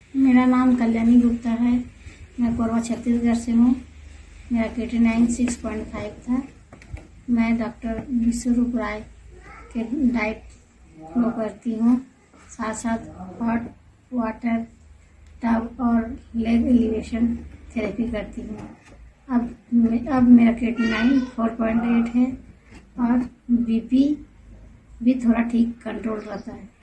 मेरा नाम कल्याणी गुप्ता है। मैं कोरबा छत्तीसगढ़ से हूँ। मेरा क्रिएटिनिन 6.5 था। मैं डॉक्टर विश्वरूप राय के डाइट फॉलो करती हूँ। साथ साथ हॉट वाटर टब और लेग एलिवेशन थेरेपी करती हूँ। अब मेरा क्रिएटिनिन 4.8 है और बीपी भी थोड़ा ठीक कंट्रोल रहता है।